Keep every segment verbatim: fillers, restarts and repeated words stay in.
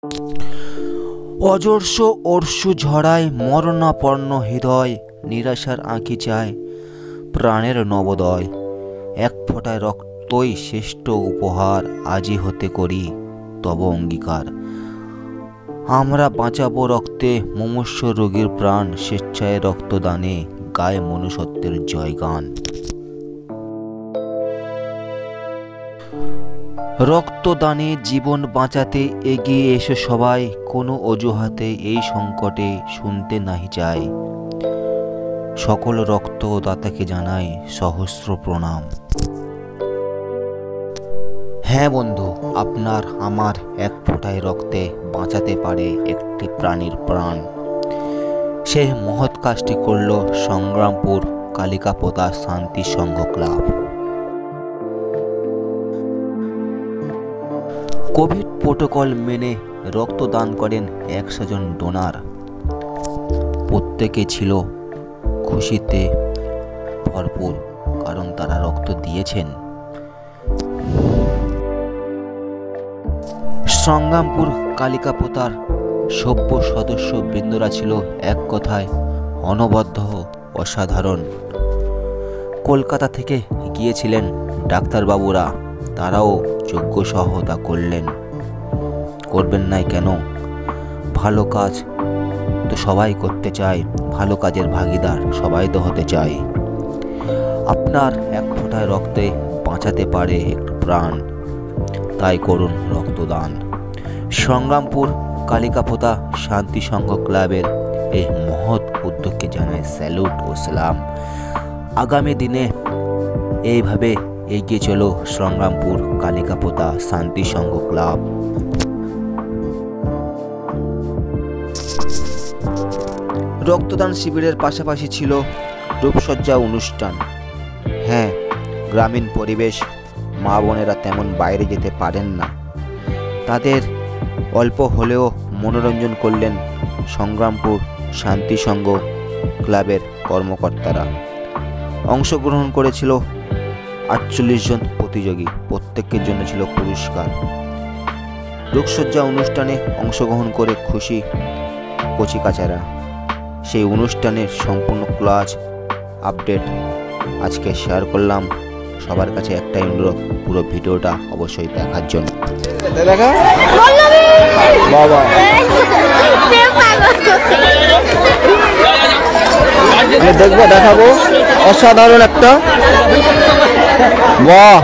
অজস্র অশ্রু ঝরায় মরণাপন্ন হৃদয়, নিরাশার আঁকি চায় প্রাণের নবোদয়। এক ফোঁটায় রক্তই শ্রেষ্ঠ উপহার, আজই হতে করি তব অঙ্গীকার। আমরা বাঁচাবো রক্তে মুমূর্ষ রোগীর প্রাণ, স্বেচ্ছায় রক্তদানে গায়ে মনুষ্যত্বের জয়গান। রক্তদানে জীবন বাঁচাতে এগিয়ে এসো সবাই, কোনো অজুহাতে এই সংকটে শুনতে নাহি চাই। সকল রক্তদাতাকে জানাই সহস্র প্রণাম। হ্যাঁ বন্ধু, আপনার আমার এক ফোঁটায় রক্তে বাঁচাতে পারে একটি প্রাণীর প্রাণ। সেই মহৎ কাজটি করল সংগ্রামপুর কালিকাপোতা শান্তি সংঘ ক্লাব। কোভিড প্রোটোকল মেনে রক্তদান করেন একশো জন ডোনার। প্রত্যেকে ছিল খুশিতে ভরপুর, কারণ তারা রক্ত দিয়েছেন। সংগ্রামপুর কালিকাপোতার সভ্য সদস্য বৃন্দরা ছিল এক কথায় অনবদ্য, অসাধারণ। কলকাতা থেকে গিয়েছিলেন ডাক্তারবাবুরা, তারাও যোগ্য সহায়তা করলেন। করবেন নাই কেন? ভালো কাজ তো সবাই করতে চায়, ভালো কাজের ভাগিদার সবাই তো হতে চায়। আপনার এক ফোঁটায় রক্তে বাঁচাতে পারে একটু প্রাণ, তাই করুন রক্তদান। সংগ্রামপুর কালিকাপোতা শান্তি সংঘ ক্লাবের এই মহৎ উদ্যোগকে জানায় স্যালুট ও সালাম। আগামী দিনে এইভাবে এগিয়ে চলো সংগ্রামপুর কালিকাপোতা শান্তি সংঘ ক্লাব। রক্তদান শিবিরের পাশাপাশি ছিল রূপসজ্জা অনুষ্ঠান। হ্যাঁ, গ্রামীণ পরিবেশ, মা বোনেরা তেমন বাইরে যেতে পারেন না, তাদের অল্প হলেও মনোরঞ্জন করলেন সংগ্রামপুর শান্তি সংঘ ক্লাবের কর্মকর্তারা। অংশগ্রহণ করেছিল আটচল্লিশ জন প্রতিযোগী, প্রত্যেকের জন্য ছিল পুরস্কার। রূপসজ্জা অনুষ্ঠানে অংশগ্রহণ করে খুশি কচিকাচারা। সেই অনুষ্ঠানের সম্পূর্ণ ক্লাস আপডেট আজকে শেয়ার করলাম। সবার কাছে একটাই অনুরোধ, পুরো ভিডিওটা অবশ্যই দেখার জন্য। দেখবো, দেখাবো অসাধারণ একটা। বাহ,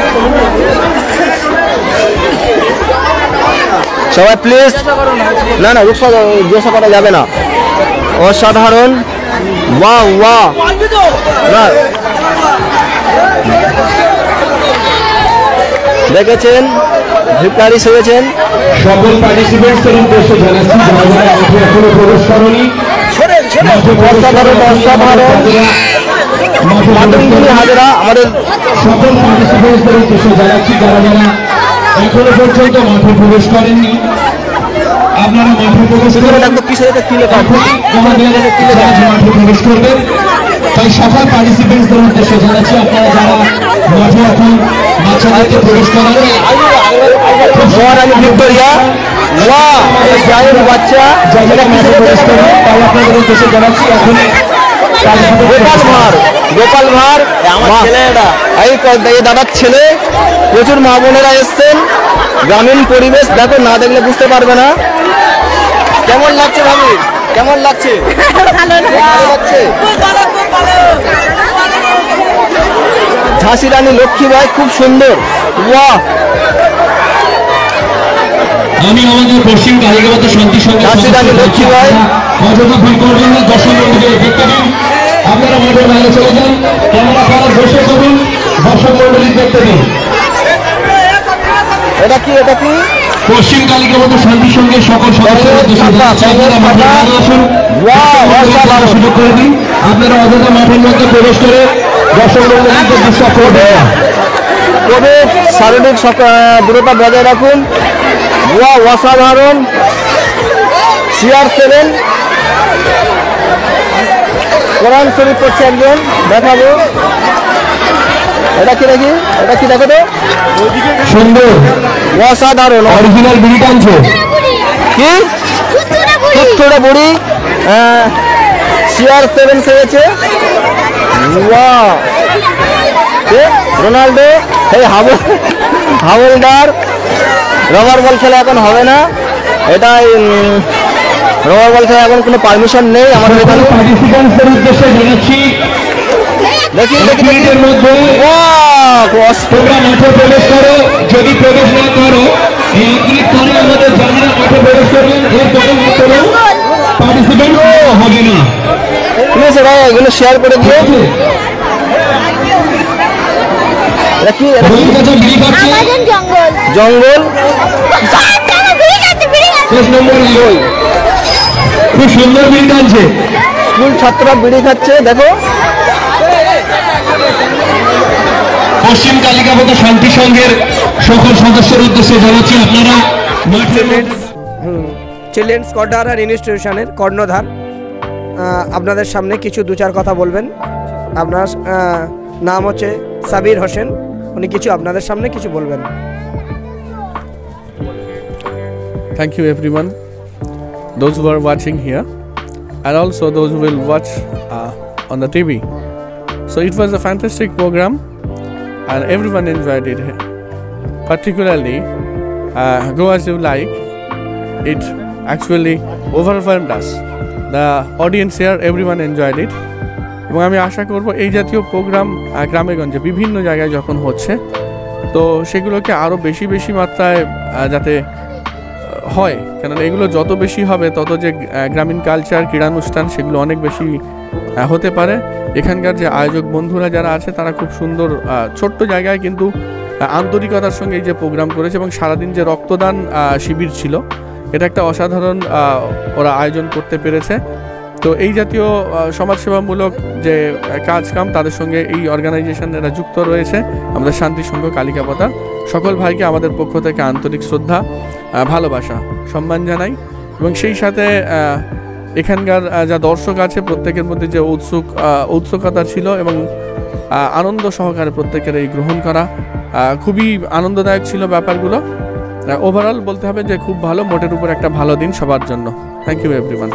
সবাই প্লিজ। না না, রূপসজ্জা জিজ্ঞাসা করা যাবে না। অসাধারণ, বাহ বাহ। দেখেছেন ভিকারি সেজেছেন। সকল পার্টিসিপেন্টসদের উদ্দেশ্যে জানাচ্ছি যারা যারা এখনো প্রবেশ করেনি, অসাধারণ অসাধারণ হাজারা আমাদের সকল পার্টিসিপেন্টসদের উদ্দেশ্যে জানাচ্ছি যারা যারা এখনো পর্যন্ত মাঠে প্রবেশ করেননি, আপনারা মাঠে প্রবেশ করে মাঠে প্রবেশ করবেন। তাই সকল পার্টিসিপেন্টসদের উদ্দেশ্যে জানাচ্ছি আপনারা যারা মাঠে এখন বাচ্চাদেরকে প্রবেশ করেননি, ভিক্টোরিয়া বাচ্চা যারা মাঠে প্রবেশ করেন তাই আপনাদের উদ্দেশ্যে জানাচ্ছি এখন গোপাল ভাঁড়, গোপাল ভাঁড় আমার ছেলে, এই দাদার ছেলে। প্রচুর মা বোনেরা এসছেন। গ্রামীণ পরিবেশ দেখো, না দেখলে বুঝতে পারবে না। কেমন লাগছে ভাবি? কেমন লাগছে? ভালো লাগছে। ঝাঁসি রানী লক্ষ্মীবাই খুব সুন্দর। বাহ, আমি আমাদের পশ্চিম কালিকাপোতা শান্তি সংঘ ঝাঁসি রানী লক্ষ্মীবাই। অযথা ভিড় করবেন না, দর্শক মন্ডলী দেখতে দিন। আপনারা মাঠের বাইরে চলে যান, ক্যামেরা পাড়া বসে করুন, দর্শক মন্ডলী দেখতে দিন। এটা কি? এটা কি? পশ্চিম কালিকাপোতা শান্তি সংঘের সকল সদস্যদের উদ্দেশ্যে জানাচ্ছি আপনারা মাঠে বাইরে আসুন, সুযোগ করে দিন। আপনারা অযথা মাঠের মধ্যে প্রবেশ করে দর্শক মন্ডলীকে ডিস্টার্ব করবেন না। কোভিড শারীরিক দূরতা বজায় রাখুন। অসাধারণ। চেয়ার সেভেন কোরআন শরীফ করছে একজন, দেখাবো। এটা কি নাকি? এটা কি দেখো তো, সুন্দর অসাধারণ অরিজিনাল বিড়ি টানছে। কি থুতথুড়ে বুড়ি সিআর সেভেন সেজেছে। ওয়াও, রোনাল্ডো, এই হাবল হাবলদার। রবার বল খেলা এখন হবে না, এটা রবার বল খেলা এখন কোনো পারমিশন নেই আমাদের এখানে। পার্টিসিপেন্টদের উদ্দেশ্যে জানাচ্ছি দেখি দেখি মিনিটের মধ্যে তোমরা মাঠে প্রবেশ করো। যদি প্রবেশ না করো এই মিনিট পরে আমাদের যারা মাঠে প্রবেশ করবেন এরপরে কোনো পার্টিসিপেন্ট হবে না। প্লিজ এরা এগুলো শেয়ার করে দিও। এটা কি জঙ্গল? খুব সুন্দর বিড়ি টানছে, স্কুল ছাত্ররা বিড়ি খাচ্ছে দেখো। পশ্চিম কালিকাপদ শান্তি সংঘের সকল সদস্যের উদ্দেশ্যে জানাচ্ছি আপনারা চিলড্রেন্স কর্নার আর ইনস্টিটিউশনের কর্ণধার আপনাদের সামনে কিছু দু চার কথা বলবেন। আপনার নাম হচ্ছে সাবির হোসেন, উনি কিছু আপনাদের সামনে কিছু বলবেন। Thank you everyone, those who are watching here and also those who will watch uh, on the T V. So it was a fantastic program and everyone enjoyed it. Particularly uh, Go As You Like, it actually overwhelmed us. The audience here, everyone enjoyed it. এবং আমি আশা করব এই জাতীয় programme গ্রামেগঞ্জে বিভিন্ন জায়গায় যখন হচ্ছে তো সেগুলোকে আরও বেশি বেশি মাত্রায় যাতে হয়, কেননা এগুলো যত বেশি হবে তত যে গ্রামীণ কালচার ক্রীড়ানুষ্ঠান সেগুলো অনেক বেশি হতে পারে। এখানকার যে আয়োজক বন্ধুরা যারা আছে তারা খুব সুন্দর ছোট্ট জায়গায় কিন্তু আন্তরিকতার সঙ্গে এই যে প্রোগ্রাম করেছে এবং সারাদিন যে রক্তদান শিবির ছিল এটা একটা অসাধারণ ওরা আয়োজন করতে পেরেছে। তো এই জাতীয় সমাজসেবামূলক যে কাজ কাম তাদের সঙ্গে এই অর্গানাইজেশনেরা যুক্ত রয়েছে। আমাদের শান্তি সংঘ কালিকাপদা সকল ভাইকে আমাদের পক্ষ থেকে আন্তরিক শ্রদ্ধা, ভালোবাসা, সম্মান জানাই এবং সেই সাথে এখানকার যা দর্শক আছে প্রত্যেকের মধ্যে যে উৎসুক উৎসুকতা ছিল এবং আনন্দ সহকারে প্রত্যেকের এই গ্রহণ করা খুবই আনন্দদায়ক ছিল ব্যাপারগুলো। ওভারঅল বলতে হবে যে খুব ভালো, মোটের উপর একটা ভালো দিন সবার জন্য। Thank you everyone.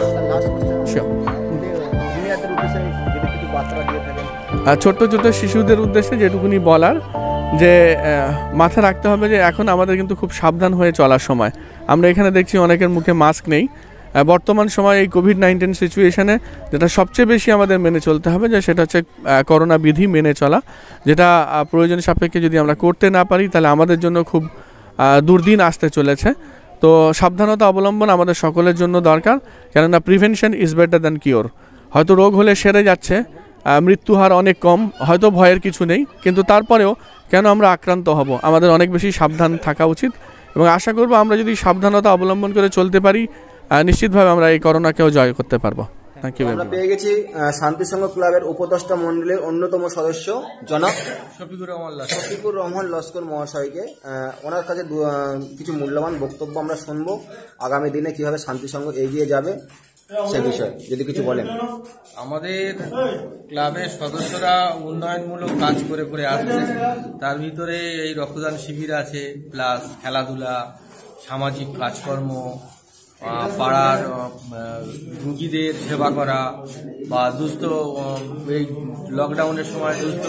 ছোট্ট ছোট্ট শিশুদের উদ্দেশ্যে যেটুকুনি বলার যে মাথায় রাখতে হবে যে এখন আমাদের কিন্তু খুব সাবধান হয়ে চলার সময়। আমরা এখানে দেখছি অনেকের মুখে মাস্ক নেই। বর্তমান সময়ে এই কোভিড নাইন্টিন সিচুয়েশনে যেটা সবচেয়ে বেশি আমাদের মেনে চলতে হবে যে সেটা হচ্ছে করোনা বিধি মেনে চলা, যেটা প্রয়োজন সাপেক্ষে যদি আমরা করতে না পারি তাহলে আমাদের জন্য খুব দুর্দিন আসতে চলেছে। তো সাবধানতা অবলম্বন আমাদের সকলের জন্য দরকার, কেননা prevention is better than cure. হয়তো রোগ হলে সেরে যাচ্ছে, মৃত্যু হার অনেক কম, হয়তো ভয়ের কিছু নেই, কিন্তু তারপরেও কেন আমরা আক্রান্ত হব? আমাদের অনেক বেশি সাবধান থাকা উচিত এবং আশা করব আমরা যদি সাবধানতা অবলম্বন করে চলতে পারি নিশ্চিতভাবে আমরা এই করোনাকেও জয় করতে পারবো। Thank you. আমরা পেয়ে গেছি শান্তি সংঘ ক্লাবের উপদেষ্টা মণ্ডলীর অন্যতম সদস্য জনাব শফিকুর রহমান শফিকুর রহমান লস্কর মহাশয়কে। ওনার কাছে কিছু মূল্যবান বক্তব্য আমরা শুনবো, আগামী দিনে কিভাবে শান্তি সংঘ এগিয়ে যাবে সে বিষয়ে যদি কিছু বলেন। আমাদের ক্লাবের সদস্যরা উন্নয়নমূলক কাজ করে করে আসছে, তার ভিতরে এই রক্তদান শিবির আছে, প্লাস খেলাধুলা, সামাজিক কাজকর্ম, পাড়ার রুগীদের সেবা করা বা দুস্থ এই লকডাউনের সময় দুস্থ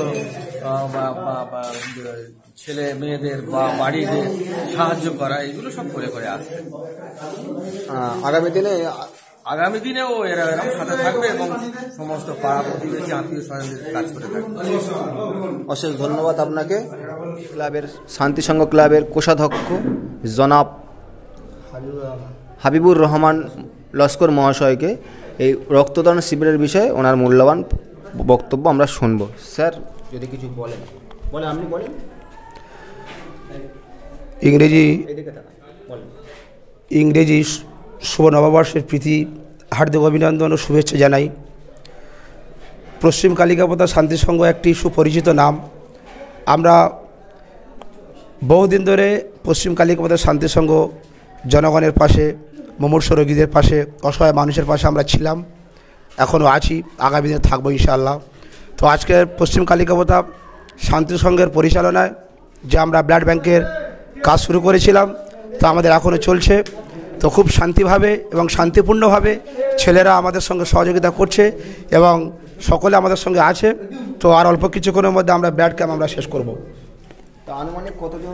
ছেলে মেয়েদের বা বাড়িদের সাহায্য করা, এগুলো সব করে করে আসছে। আগামী দিনে আগামী দিনেও এরা এরকম সাথে থাকবে এবং সমস্ত পাড়া প্রতিবেশী আত্মীয় স্বজনদের কাজ করে থাকবে। অশেষ ধন্যবাদ আপনাকে। ক্লাবের শান্তি সংঘ ক্লাবের কোষাধ্যক্ষ জনাব হাবিবুর রহমান লস্কর মহাশয়কে এই রক্তদান শিবিরের বিষয়ে ওনার মূল্যবান বক্তব্য আমরা শুনব। স্যার যদি কিছু বলেন বলেন আপনি বলেন। ইংরেজি ইংরেজি শুভ নববর্ষের প্রীতি হার্দিক অভিনন্দন ও শুভেচ্ছা জানাই। পশ্চিম কালিকাপদা শান্তি সংঘ একটি সুপরিচিত নাম। আমরা বহুদিন ধরে পশ্চিম কালিকাপদা শান্তি সংঘ জনগণের পাশে, মুমূর্ষু রোগীদের পাশে, অসহায় মানুষের পাশে আমরা ছিলাম, এখনও আছি, আগামী দিনে থাকবো ইনশাআল্লাহ। তো আজকের পশ্চিম কালিকাপদা শান্তি সংঘের পরিচালনায় যে আমরা ব্লাড ব্যাংকের কাজ শুরু করেছিলাম তা আমাদের এখনও চলছে। তো খুব শান্তিভাবে এবং শান্তিপূর্ণভাবে ছেলেরা আমাদের সঙ্গে সহযোগিতা করছে এবং সকলে আমাদের সঙ্গে আছে। তো আর অল্প কিছুক্ষণের মধ্যে আমরা ব্লাড ক্যাম্প আমরা শেষ করব। তো আনুমানিক কতজন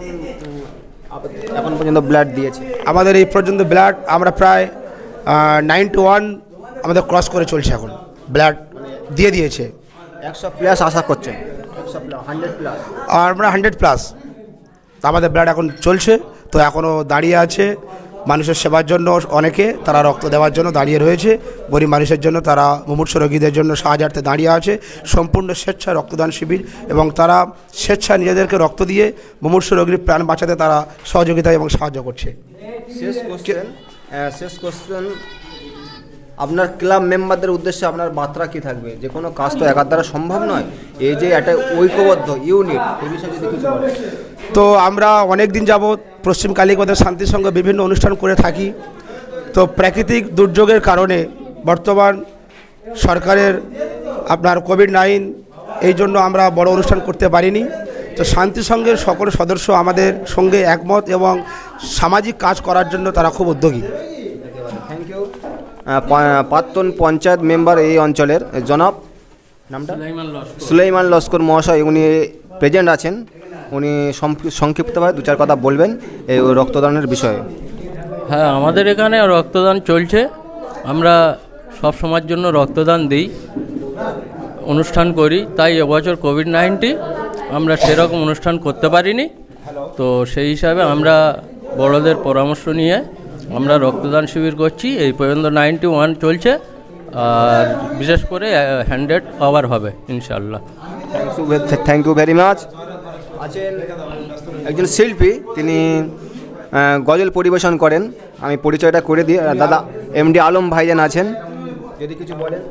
এখন পর্যন্ত ব্লাড দিয়েছে? আমাদের এই পর্যন্ত ব্লাড আমরা প্রায় নাইনটি ওয়ান আমাদের ক্রস করে চলছে, এখন ব্লাড দিয়ে দিয়েছে। একশো প্লাস আশা করছেন? একশো প্লাস, হান্ড্রেড প্লাস? আর আমরা হান্ড্রেড প্লাস আমাদের ব্লাড এখন চলছে। তো এখনও দাঁড়িয়ে আছে মানুষের সেবার জন্য, অনেকে তারা রক্ত দেওয়ার জন্য দাঁড়িয়ে রয়েছে। গরিব মানুষের জন্য, তারা মুমূর্ষু রোগীদের জন্য সাহায্যার্থে দাঁড়িয়ে আছে। সম্পূর্ণ স্বেচ্ছা রক্তদান শিবির এবং তারা স্বেচ্ছা নিজেদেরকে রক্ত দিয়ে মুমূর্ষু রোগীর প্রাণ বাঁচাতে তারা সহযোগিতা এবং সাহায্য করছে। শেষ কোশ্চেন, শেষ কোশ্চেন আপনার ক্লাব মেম্বারদের উদ্দেশ্যে আপনার বার্তা কী থাকবে? যে কোনো কাজ তো একার দ্বারা সম্ভব নয়, এই যে একটা ঐক্যবদ্ধ ইউনিট, এই বিষয়ে যদি কিছু বলেন। তো আমরা অনেক দিন যাবৎ পশ্চিম কালিকাবাদের শান্তির সঙ্গে বিভিন্ন অনুষ্ঠান করে থাকি। তো প্রাকৃতিক দুর্যোগের কারণে বর্তমান সরকারের আপনার কোভিড নাইন, এই জন্য আমরা বড় অনুষ্ঠান করতে পারিনি। তো শান্তি সংঘের সকল সদস্য আমাদের সঙ্গে একমত এবং সামাজিক কাজ করার জন্য তারা খুব উদ্যোগী। Thank you. প্রাক্তন পঞ্চায়েত মেম্বার এই অঞ্চলের জনাব, নামটা? সুলাইমান লস্কর মহাশয়, উনি প্রেজেন্ট আছেন। উনি সংক্ষিপ্তভাবে দু চার কথা বলবেন এই রক্তদানের বিষয়ে। হ্যাঁ, আমাদের এখানে রক্তদান চলছে। আমরা সব সময়ের জন্য রক্তদান দিই, অনুষ্ঠান করি। তাই এবছর কোভিড নাইন্টিন আমরা সেরকম অনুষ্ঠান করতে পারিনি। তো সেই হিসাবে আমরা বড়দের পরামর্শ নিয়ে আমরা রক্তদান শিবির করছি। এই পর্যন্ত নাইনটি ওয়ান চলছে, আর বিশেষ করে হান্ড্রেড আওয়ার হবে ইনশাল্লাহ। Thank you very much. আছেন একজন শিল্পী, তিনি গজল পরিবেশন করেন। আমি পরিচয়টা করে দিই, দাদা এমডি আলম ভাইজান আছেন, যদি কিছু বলেন।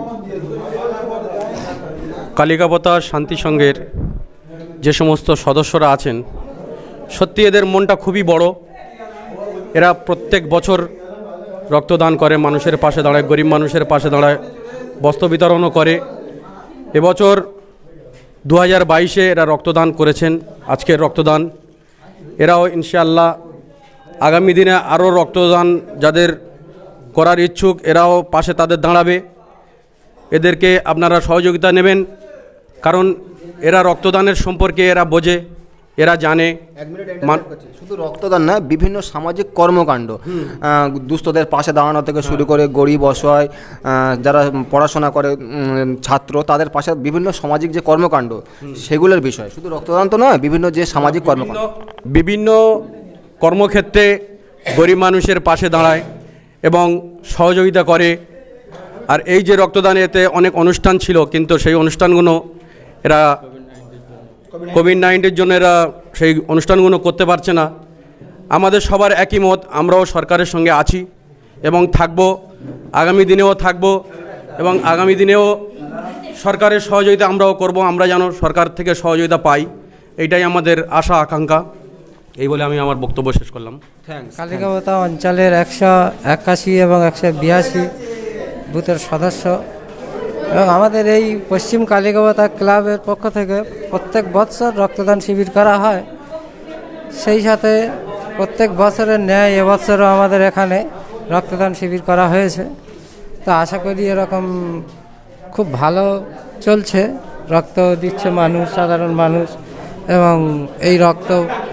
কালিকাপতা শান্তি সংঘের যে সমস্ত সদস্যরা আছেন, সত্যি এদের মনটা খুবই বড়। এরা প্রত্যেক বছর রক্তদান করে, মানুষের পাশে দাঁড়ায়, গরিব মানুষের পাশে দাঁড়ায়, বস্ত্র বিতরণও করে। এবছর দু হাজার বাইশে এরা রক্তদান করেছেন, আজকের রক্তদান। এরাও ইনশাআল্লাহ আগামী দিনে আরও রক্তদান যাদের করার ইচ্ছুক, এরাও পাশে তাদের দাঁড়াবে। এদেরকে আপনারা সহযোগিতা নেবেন, কারণ এরা রক্তদানের সম্পর্কে এরা বোঝে, এরা জানে। শুধু রক্তদান না, বিভিন্ন সামাজিক কর্মকাণ্ড, দুস্থদের পাশে দাঁড়ানো থেকে শুরু করে গরিব অসহায় যারা পড়াশোনা করে ছাত্র, তাদের পাশে বিভিন্ন সামাজিক যে কর্মকাণ্ড, সেগুলোর বিষয়। শুধু রক্তদান তো নয়, বিভিন্ন যে সামাজিক কর্মকাণ্ড, বিভিন্ন কর্মক্ষেত্রে গরিব মানুষের পাশে দাঁড়ায় এবং সহযোগিতা করে। আর এই যে রক্তদান, এতে অনেক অনুষ্ঠান ছিল, কিন্তু সেই অনুষ্ঠানগুলো এরা কোভিড নাইন্টিনের জন্য এরা সেই অনুষ্ঠানগুলো করতে পারছে না। আমাদের সবার একই মত, আমরাও সরকারের সঙ্গে আছি এবং থাকব, আগামী দিনেও থাকব এবং আগামী দিনেও সরকারের সহযোগিতা আমরাও করব। আমরা যেন সরকার থেকে সহযোগিতা পাই, এইটাই আমাদের আশা আকাঙ্ক্ষা। এই বলে আমি আমার বক্তব্য শেষ করলাম। কালিকাপতা অঞ্চলের একশো একাশি এবং একশো বিরাশি বুথের সদস্য এবং আমাদের এই পশ্চিম কালিকাপতা ক্লাবের পক্ষ থেকে প্রত্যেক বছর রক্তদান শিবির করা হয়। সেই সাথে প্রত্যেক বছরের ন্যায় এবছরও আমাদের এখানে রক্তদান শিবির করা হয়েছে। তো আশা করি এরকম খুব ভালো চলছে, রক্ত দিচ্ছে মানুষ, সাধারণ মানুষ, এবং এই রক্ত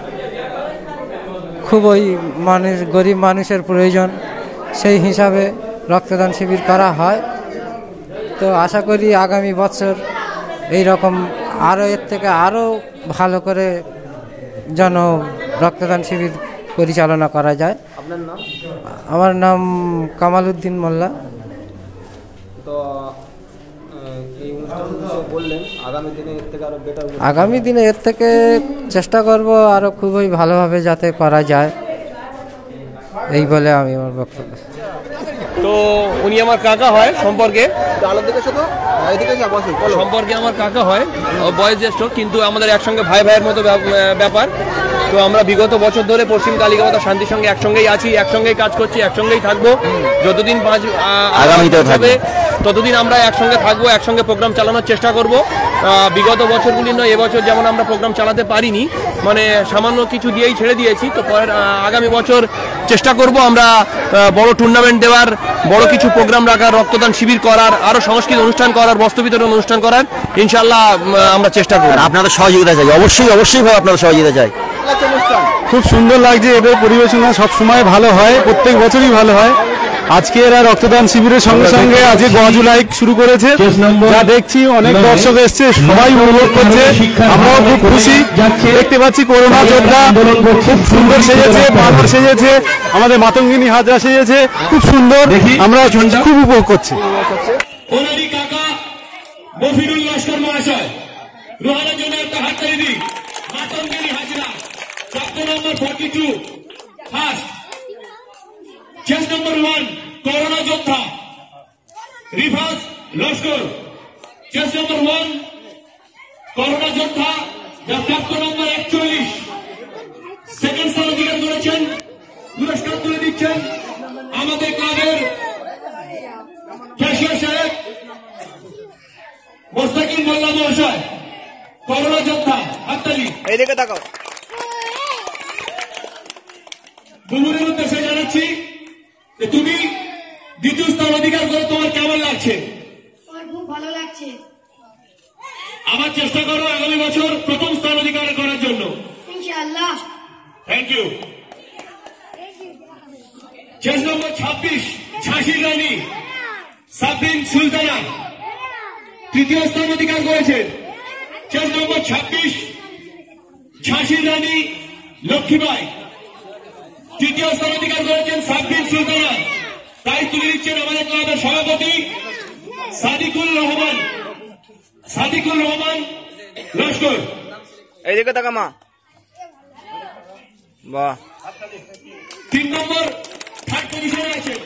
খুবই মানুষ, গরিব মানুষের প্রয়োজন, সেই হিসাবে রক্তদান শিবির করা হয়। তো আশা করি আগামী বছর এই রকম আরও এর থেকে আরও ভালো করে যেন রক্তদান শিবির পরিচালনা করা যায়। আপনার নাম? আমার নাম কামাল উদ্দিন মোল্লা। তো এই অনুষ্ঠান বললেন, আগামী দিনে এর থেকে আরও বেটার, আগামী দিনে এর থেকে চেষ্টা করব আরও খুবই ভালোভাবে যাতে করা যায়, এই বলে আমি আমার বক্তব্য। তো উনি আমার কাকা হয় সম্পর্কে, সম্পর্কে আমার কাকা হয়, বয়স জ্যেষ্ঠ, কিন্তু আমাদের একসঙ্গে ভাই ভাইয়ের মতো ব্যাপার। তো আমরা বিগত বছর ধরে পশ্চিম কালিকাপতা শান্তির সঙ্গে একসঙ্গেই আছি, একসঙ্গেই কাজ করছি, একসঙ্গেই থাকবো। যতদিন পাঁচ হবে ততদিন আমরা একসঙ্গে থাকবো, একসঙ্গে প্রোগ্রাম চালানোর চেষ্টা করব। বিগত বছরগুলি নয়, এবছর যেমন আমরা প্রোগ্রাম চালাতে পারিনি, মানে সামান্য কিছু দিয়েই ছেড়ে দিয়েছি। তো পরের আগামী বছর চেষ্টা করব আমরা বড় টুর্নামেন্ট দেওয়ার, বড় কিছু প্রোগ্রাম রাখার, রক্তদান শিবির করার, আরও সাংস্কৃতিক অনুষ্ঠান করার, বস্ত্র বিতরণ অনুষ্ঠান করার ইনশাল্লাহ আমরা চেষ্টা করব। আপনাদের সহযোগিতা চাই, অবশ্যই অবশ্যই ভাবে আপনাদের সহযোগিতা চাই। খুব সুন্দর লাগছে, এদের পরিবেশনা সবসময় ভালো হয়, প্রত্যেক বছরই ভালো হয়। আজকে এরা রক্তদান শিবিরের সঙ্গে সঙ্গে আজকে গজুলাইক শুরু করেছে, যা দেখছি অনেক দর্শক এসছে, সবাই উপভোগ করছে, আমরাও খুব খুশি। দেখতে পাচ্ছি করোনা যোদ্ধা খুব সুন্দর সেজেছে, বানর সেজেছে, আমাদের মাতঙ্গিনী হাজরা সেজেছে, খুব সুন্দর, আমরা খুব উপভোগ করছি। মফিরুল লস্কর মহাশয় রোহানের জন্য একটা হাততালি দিই। Matangini Hazra chapter number forty two first chest number one corona যোদ্ধা Rifaz Laskar, chest number one corona যোদ্ধা যার প্রাপ্ত নম্বর একচল্লিশ, সেকেন্ড স্থান অধিকার করেছেন, পুরস্কার তুলে দিচ্ছেন আমাদের ক্লাবের ক্যাশিয়ার সাহেব মোস্তাকিম মোল্লা মহাশয়, করোনা যোদ্ধা হাততালি। এইদিকে তাকাও। বুবুরের উদ্দেশ্যে জানাচ্ছি যে তুমি দ্বিতীয় স্থান অধিকার করে তোমার কেমন লাগছে? আমার খুব ভালো লাগছে। আমার চেষ্টা করো আগামী বছর প্রথম স্থান অধিকার করার জন্য। ইনশাআল্লাহ। Thank you. চেস নম্বর ছাব্বিশ ঝাঁসির রানী সাবরিন সুলতানা তৃতীয় স্থান অধিকার করেছেন। চেস নম্বর ছাব্বিশ ঝাঁসির রানী লক্ষ্মীবাই তৃতীয় স্থান অধিকার করেছেন সাবরিন সুলতানা। তাই তুলে দিচ্ছেন আমাদের ক্লাবের সভাপতি সাদিকুল রহমান, সাদিকুল রহমান লস্কর। এইদিকে তাকা মা। বাহ। তিন নম্বর থার্ড পজিশনে আছে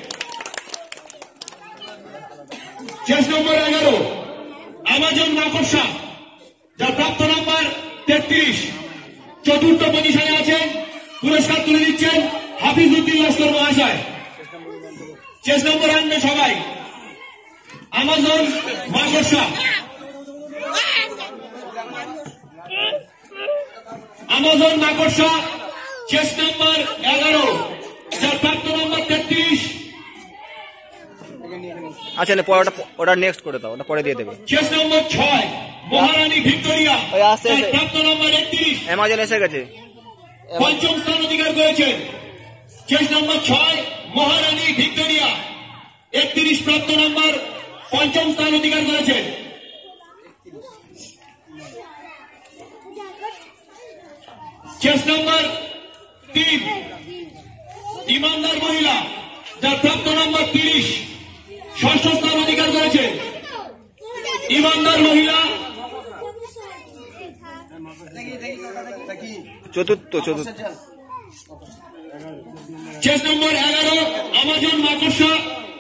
চেস নম্বর এগারো আমাজন মাকড়সা যার প্রাপ্ত নম্বর তেত্রিশ, চতুর্থ পজিশনে আছেন, পুরস্কার তুলে দিচ্ছেন হাফিজ উদ্দিন লস্কর মহাশয়। চেস নম্বর আনবে সবাই আমাজন মাকড়সা, আমাজন মাকড়সা চেস নম্বর এগারো যার প্রাপ্ত নম্বর তেত্রিশ। আচ্ছা না, ওটা ওটা নেক্সট করে দাও, ওটা পরে দিয়ে দেবে। চেস নম্বর ছয় মহারানী ভিক্টোরিয়া যার প্রাপ্ত নম্বর একত্রিশ। অ্যামাজন এসে গেছে, পঞ্চম স্থান অধিকার করেছেন। চেস নম্বর ছয় মহারানী ভিক্টোরিয়া একত্রিশ প্রাপ্ত নম্বর পঞ্চম স্থান অধিকার করেছেন। চেস নম্বর তিন ইমানদার মহিলা যার প্রাপ্ত নম্বর তিরিশ ষষ্ঠ স্থান অধিকার করেছেন। ইমানদার মহিলা চতুর্থ চতুর্থ চেস নম্বর এগারো আমাজন মাকড়সা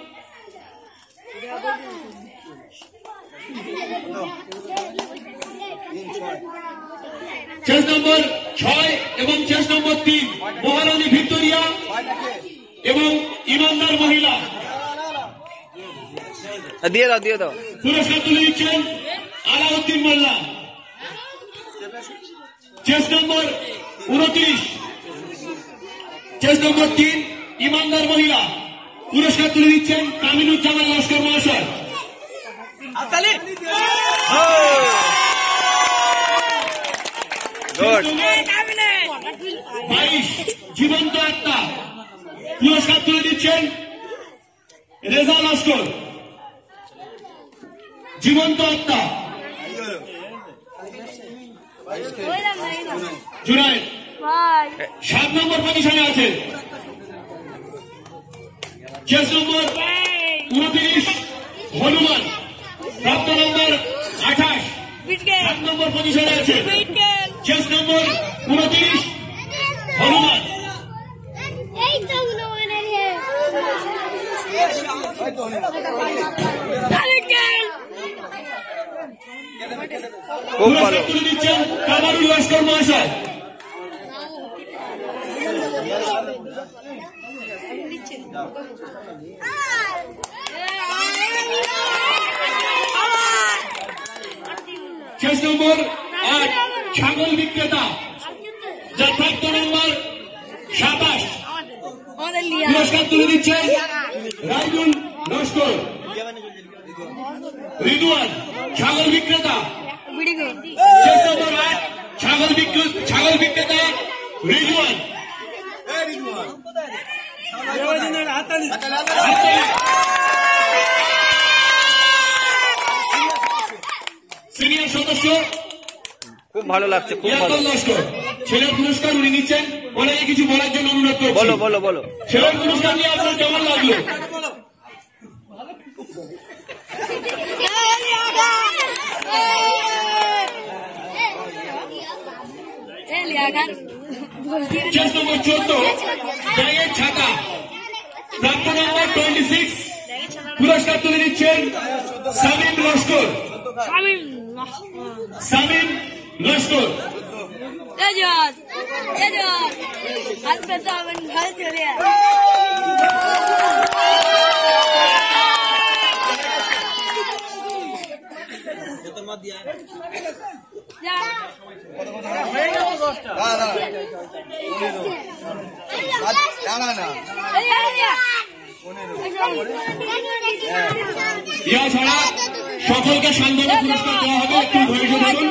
চেস নম্বর ছয় এবং চেস নম্বর তিন মহারানী ভিক্টোরিয়া এবং ইমানদার মহিলা। দিয়ে দাও দিয়ে দাও। পুরস্কার তুলে দিচ্ছেন আলাউদ্দিন মোল্লা। চেস নম্বর উনত্রিশ চেস নম্বর তিন ইমানদার মহিলা, পুরস্কার তুলে দিচ্ছেন কামিনুজ্জামান লস্কর মহাশয়। বাইশ জীবন্ত আত্মা, পুরস্কার তুলে দিচ্ছেন রেজা লস্কর। জীবন্ত আত্মা জুনায়েদ সাত নম্বর পজিশনে আছে। চেস নম্বর উনত্রিশ হনুমান প্রাপ্ত নম্বর আঠাশ, সাত নম্বর পজিশনে আছে। চেস নম্বর উনত্রিশ হনুমান। খুব ভালো। তুলে দিচ্ছেন কামারুল লস্কর মহাশয়। চেস নম্বর আট ছাগল বিক্রেতা, যার প্রাপ্ত নম্বর সাতাশ। পুরস্কার তুলে দিচ্ছেন রাইজুল নস্কর। রিদুয়ান ছাগল বিক্রেতা, চেস নম্বর আট ছাগল বিক্রেতা ছাগল বিক্রেতা রিদুয়ান। সিনিয়র সদস্য খুব ভালো লাগছে, খুব ভালো। নস্কর ছেলের পুরস্কার উনি নিচ্ছেন, ওনাকে কিছু বলার জন্য অনুরোধ করছি। বলো বলো বলো ছেলের পুরস্কার নিয়ে আপনার কেমন লাগলো? চেস নম্বর চোদ্দ ব্যাগের ছাতা, প্রাপ্ত নম্বর টোয়েন্টি সিক্স। পুরস্কার তুলে দিচ্ছেন সামিম লস্কর। সামিম লস্কর। ইয়া ছাড়া সকলকে সান্ত্বনা পুরস্কার দেওয়া হবে, একটু ধৈর্য ধরুন।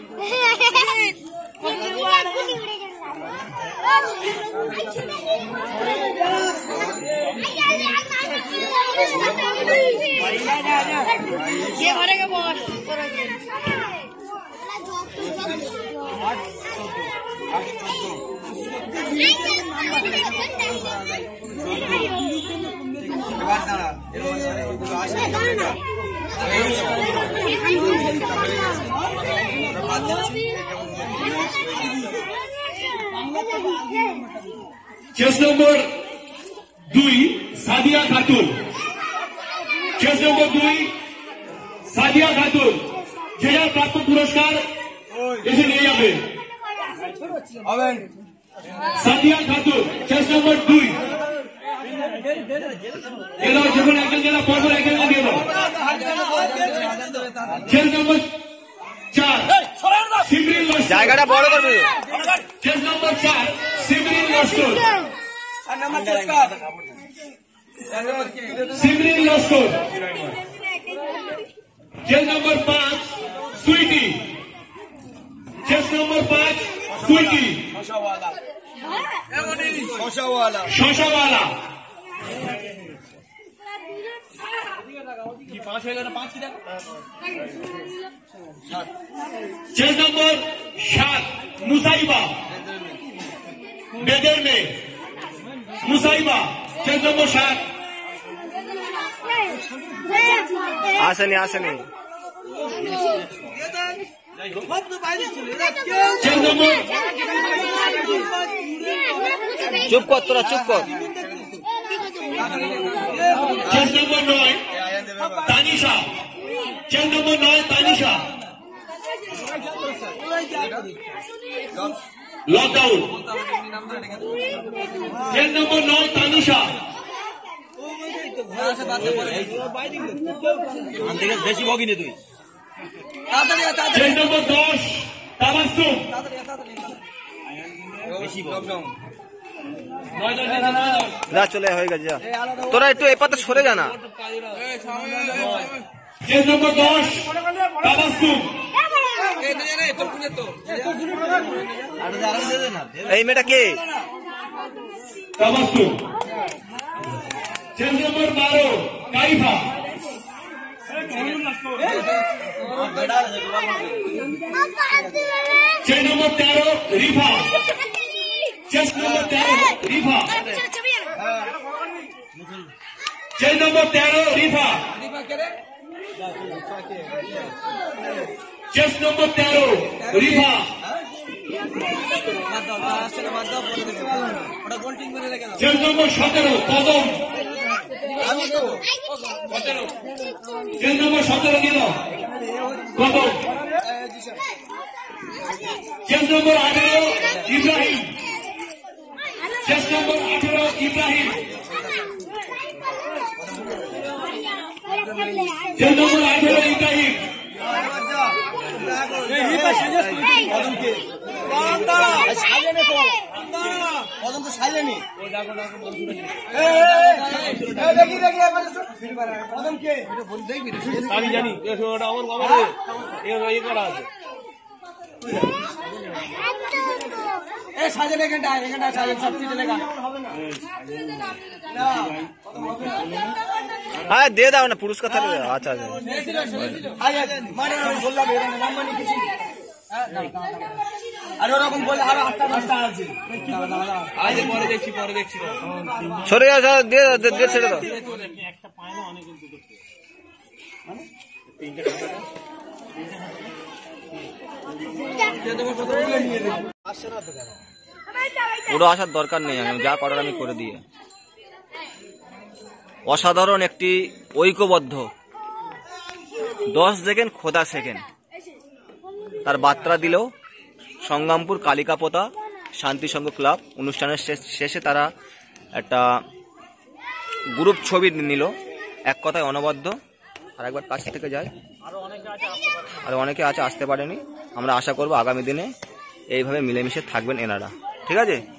চেস নম্বর দুই সাদিয়া খাতুন, চেস নম্বর দুই সাদিয়া খাতুন, যে যার প্রাপ্ত পুরস্কার এসে নিয়ে যাবে। সাদিয়া খাতুন চেস নম্বর দুই, এলো যখন একজন জেলা পরপর একজন দিয়ে দাও। চেস নম্বর চার সিমরিন লস্কর, জায়গাটা বড় করবে। চেস নম্বর চার সিমরিন লস্কর, সিমরিন লস্কর। চেস নম্বর পাঁচ সুইটি, চেস নম্বর পাঁচ সুইটি। শশাওয়ালা চেস নম্বর সাত মুসাইবা, বেদের মেয়ে মুসাইবা, চেস নম্বর সাত। আসেনি আসেনি চেস নম্বর চুপ কর, তোরা চুপ কর। চেস নম্বর নয় তানিশা, চেস নম্বর নয় তানিশা। লকডাউন চেস নম্বর নয় তানিশা। বেশি ভগিনি তুই। চেস নম্বর দশ তাবাসসুম, যা চলে হয়ে গেছে যা, তোরা একটু এই পাতে সরে যা না। চেস নম্বর দশ তাবাসসুম, এই মেয়েটা কে? তাবাসসুম। চেস নম্বর বারো কাইফা, চেস নম্বর তেরো রিফা, চেস নম্বর তেরো রিফা, চেস নম্বর তেরো রিফা, চেস নম্বর তেরো রিফা, চেস নম্বর সতেরো কদম, চেস নম্বর সতেরো গেল কদম, চেস নম্বর আঠেরো ইব্রাহিম, চেস নম্বর আঠেরো ইব্রাহিম, চেস নম্বর আঠেরো ইব্রাহিম, আমি জানি আমার বাবা ইয়ে করা আছে সাজেন এখানটা এখানটা সাজেন সব চিঠি লেখা হ্যাঁ দিয়ে দাও না পুরস্কার থাকবে আচ্ছা আচ্ছা আর ওরকম বলে আরো আটটা দশটা আছে পরে দেখছি পরে দেখছি সরে যাও দিয়ে দিয়ে ছেড়ে দাও একটা পায় না অনেক পুরো আসার দরকার নেই, আমি যা করার আমি করে দিয়ে। অসাধারণ একটি ঐক্যবদ্ধ দশ সেকেন্ড খোদা সেকেন্ড তার বার্তা দিল সংগ্রামপুর কালিকাপোতা শান্তি সংঘ ক্লাব। অনুষ্ঠানের শেষে তারা একটা গ্রুপ ছবি নিল, এক কথায় অনবদ্য। আর একবার কাছ থেকে যায়, আর অনেকে আছে আসতে পারেনি। আমরা আশা করব আগামী দিনে এইভাবে মিলেমিশে থাকবেন এনারা, ঠিক আছে।